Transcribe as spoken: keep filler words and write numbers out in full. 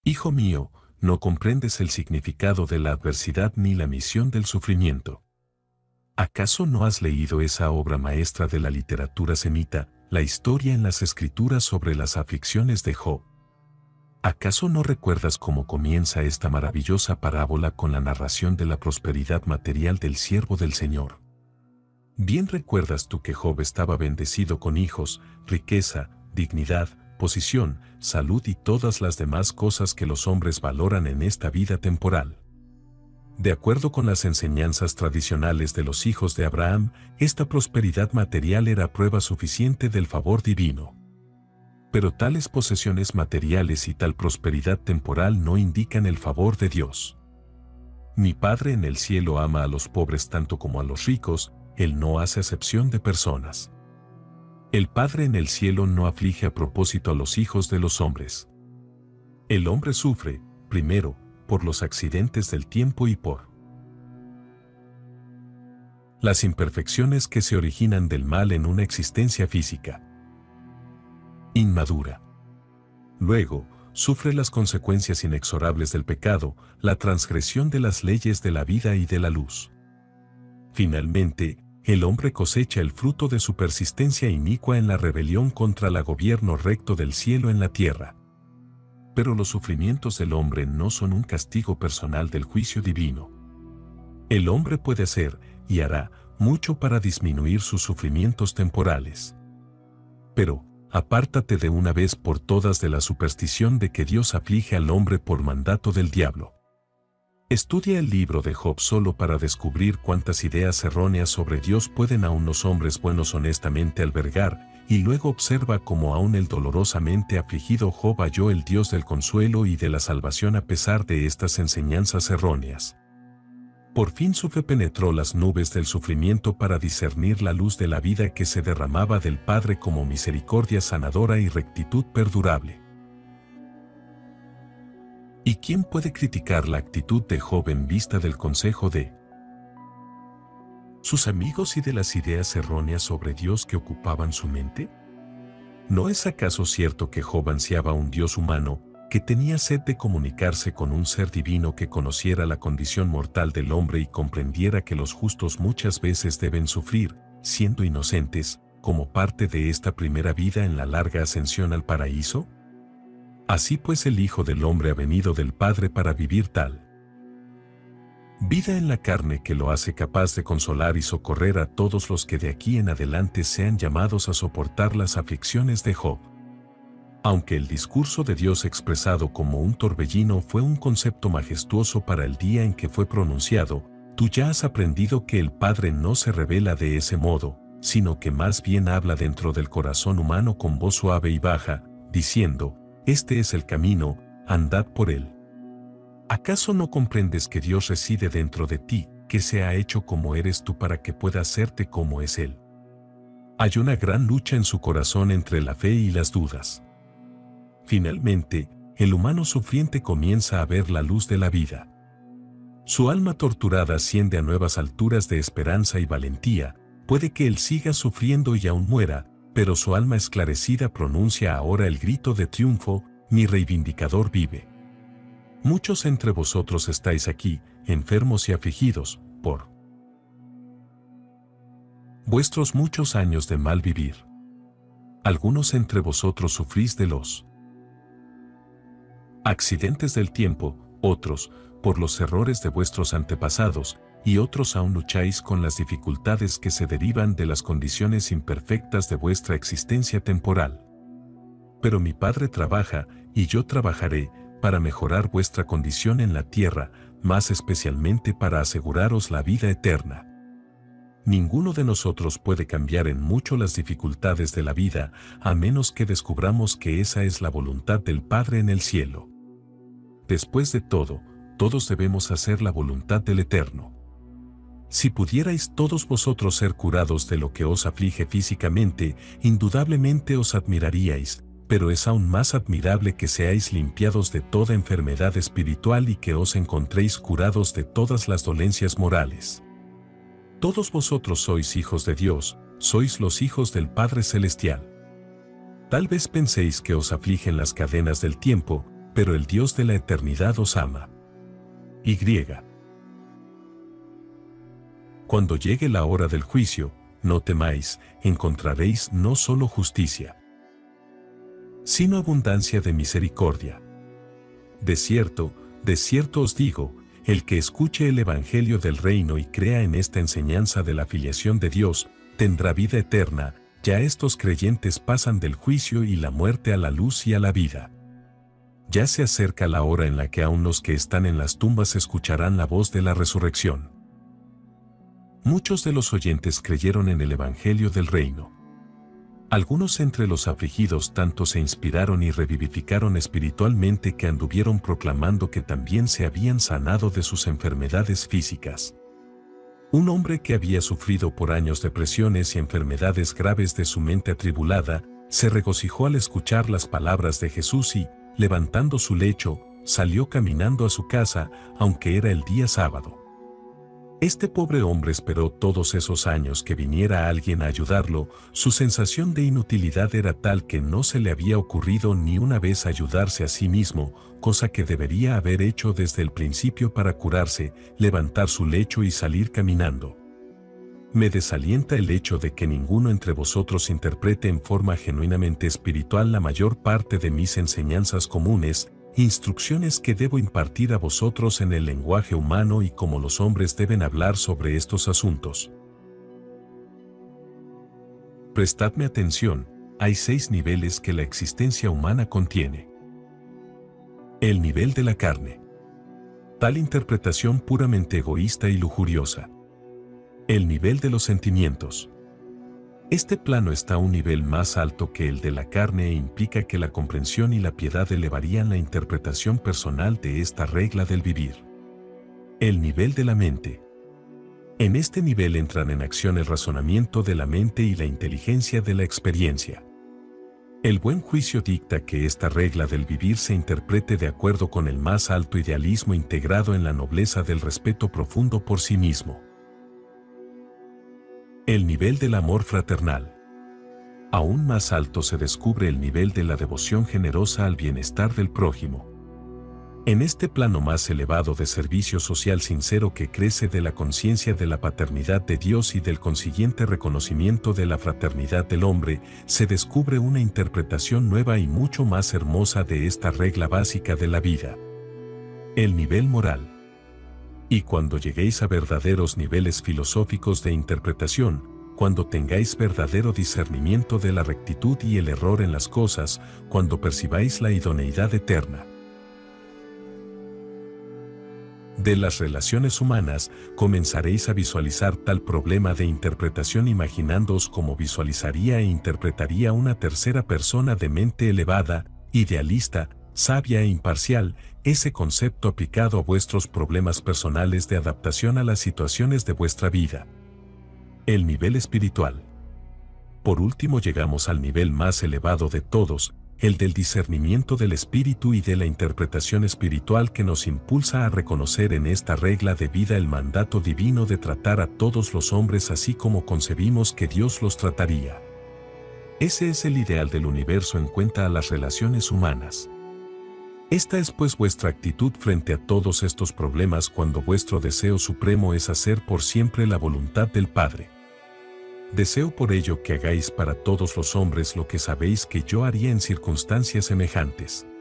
Hijo mío, no comprendes el significado de la adversidad ni la misión del sufrimiento. ¿Acaso no has leído esa obra maestra de la literatura semita, la historia en las escrituras sobre las aflicciones de Job? ¿Acaso no recuerdas cómo comienza esta maravillosa parábola con la narración de la prosperidad material del siervo del Señor? Bien recuerdas tú que Job estaba bendecido con hijos, riqueza, dignidad, posición, salud y todas las demás cosas que los hombres valoran en esta vida temporal. De acuerdo con las enseñanzas tradicionales de los hijos de Abraham, esta prosperidad material era prueba suficiente del favor divino. Pero tales posesiones materiales y tal prosperidad temporal no indican el favor de Dios. Mi Padre en el cielo ama a los pobres tanto como a los ricos, Él no hace acepción de personas. El Padre en el cielo no aflige a propósito a los hijos de los hombres. El hombre sufre, primero, por los accidentes del tiempo y por las imperfecciones que se originan del mal en una existencia física inmadura. Luego, sufre las consecuencias inexorables del pecado, la transgresión de las leyes de la vida y de la luz. Finalmente, el hombre cosecha el fruto de su persistencia inicua en la rebelión contra el gobierno recto del cielo en la tierra. Pero los sufrimientos del hombre no son un castigo personal del juicio divino. El hombre puede hacer, y hará, mucho para disminuir sus sufrimientos temporales. Pero, apártate de una vez por todas de la superstición de que Dios aflige al hombre por mandato del diablo. Estudia el libro de Job solo para descubrir cuántas ideas erróneas sobre Dios pueden aún los hombres buenos honestamente albergar, y luego observa cómo aún el dolorosamente afligido Job halló el Dios del consuelo y de la salvación a pesar de estas enseñanzas erróneas. Por fin su fe penetró las nubes del sufrimiento para discernir la luz de la vida que se derramaba del Padre como misericordia sanadora y rectitud perdurable. ¿Y quién puede criticar la actitud de Job en vista del consejo de sus amigos y de las ideas erróneas sobre Dios que ocupaban su mente? ¿No es acaso cierto que Job ansiaba un Dios humano, que tenía sed de comunicarse con un ser divino que conociera la condición mortal del hombre y comprendiera que los justos muchas veces deben sufrir, siendo inocentes, como parte de esta primera vida en la larga ascensión al paraíso? Así pues el Hijo del Hombre ha venido del Padre para vivir tal vida en la carne que lo hace capaz de consolar y socorrer a todos los que de aquí en adelante sean llamados a soportar las aflicciones de Job. Aunque el discurso de Dios expresado como un torbellino fue un concepto majestuoso para el día en que fue pronunciado, tú ya has aprendido que el Padre no se revela de ese modo, sino que más bien habla dentro del corazón humano con voz suave y baja, diciendo, «Este es el camino, andad por él». ¿Acaso no comprendes que Dios reside dentro de ti, que se ha hecho como eres tú para que pueda hacerte como es Él? Hay una gran lucha en su corazón entre la fe y las dudas. Finalmente, el humano sufriente comienza a ver la luz de la vida. Su alma torturada asciende a nuevas alturas de esperanza y valentía, puede que él siga sufriendo y aún muera, pero su alma esclarecida pronuncia ahora el grito de triunfo, mi reivindicador vive. Muchos entre vosotros estáis aquí, enfermos y afligidos, por vuestros muchos años de mal vivir. Algunos entre vosotros sufrís de los accidentes del tiempo, otros, por los errores de vuestros antepasados, y otros aún lucháis con las dificultades que se derivan de las condiciones imperfectas de vuestra existencia temporal. Pero mi Padre trabaja, y yo trabajaré, para mejorar vuestra condición en la tierra, más especialmente para aseguraros la vida eterna. Ninguno de nosotros puede cambiar en mucho las dificultades de la vida, a menos que descubramos que esa es la voluntad del Padre en el cielo. Después de todo, todos debemos hacer la voluntad del Eterno. Si pudierais todos vosotros ser curados de lo que os aflige físicamente, indudablemente os admiraríais, pero es aún más admirable que seáis limpiados de toda enfermedad espiritual y que os encontréis curados de todas las dolencias morales. Todos vosotros sois hijos de Dios, sois los hijos del Padre Celestial. Tal vez penséis que os afligen las cadenas del tiempo, pero el Dios de la eternidad os ama. Y. Cuando llegue la hora del juicio, no temáis, encontraréis no solo justicia, sino abundancia de misericordia. De cierto, de cierto os digo, el que escuche el Evangelio del reino y crea en esta enseñanza de la filiación de Dios, tendrá vida eterna. Ya estos creyentes pasan del juicio y la muerte a la luz y a la vida. Ya se acerca la hora en la que aún los que están en las tumbas escucharán la voz de la resurrección. Muchos de los oyentes creyeron en el Evangelio del reino. Algunos entre los afligidos tanto se inspiraron y revivificaron espiritualmente que anduvieron proclamando que también se habían sanado de sus enfermedades físicas. Un hombre que había sufrido por años depresiones y enfermedades graves de su mente atribulada, se regocijó al escuchar las palabras de Jesús y, levantando su lecho, salió caminando a su casa, aunque era el día sábado. Este pobre hombre esperó todos esos años que viniera alguien a ayudarlo. Su sensación de inutilidad era tal que no se le había ocurrido ni una vez ayudarse a sí mismo, cosa que debería haber hecho desde el principio para curarse, levantar su lecho y salir caminando. Me desalienta el hecho de que ninguno entre vosotros interprete en forma genuinamente espiritual la mayor parte de mis enseñanzas comunes, instrucciones que debo impartir a vosotros en el lenguaje humano y cómo los hombres deben hablar sobre estos asuntos. Prestadme atención, hay seis niveles que la existencia humana contiene. El nivel de la carne. Tal interpretación puramente egoísta y lujuriosa. El nivel de los sentimientos. Este plano está a un nivel más alto que el de la carne e implica que la comprensión y la piedad elevarían la interpretación personal de esta regla del vivir. El nivel de la mente. En este nivel entran en acción el razonamiento de la mente y la inteligencia de la experiencia. El buen juicio dicta que esta regla del vivir se interprete de acuerdo con el más alto idealismo integrado en la nobleza del respeto profundo por sí mismo. El nivel del amor fraternal. Aún más alto se descubre el nivel de la devoción generosa al bienestar del prójimo. En este plano más elevado de servicio social sincero que crece de la conciencia de la paternidad de Dios y del consiguiente reconocimiento de la fraternidad del hombre, se descubre una interpretación nueva y mucho más hermosa de esta regla básica de la vida. El nivel moral. Y cuando lleguéis a verdaderos niveles filosóficos de interpretación, cuando tengáis verdadero discernimiento de la rectitud y el error en las cosas, cuando percibáis la idoneidad eterna de las relaciones humanas, comenzaréis a visualizar tal problema de interpretación imaginándoos cómo visualizaría e interpretaría una tercera persona de mente elevada, idealista, sabia e imparcial, ese concepto aplicado a vuestros problemas personales de adaptación a las situaciones de vuestra vida. El nivel espiritual. Por último llegamos al nivel más elevado de todos, el del discernimiento del espíritu y de la interpretación espiritual que nos impulsa a reconocer en esta regla de vida el mandato divino de tratar a todos los hombres así como concebimos que Dios los trataría. Ese es el ideal del universo en cuanto a las relaciones humanas. Esta es pues vuestra actitud frente a todos estos problemas cuando vuestro deseo supremo es hacer por siempre la voluntad del Padre. Deseo por ello que hagáis para todos los hombres lo que sabéis que yo haría en circunstancias semejantes.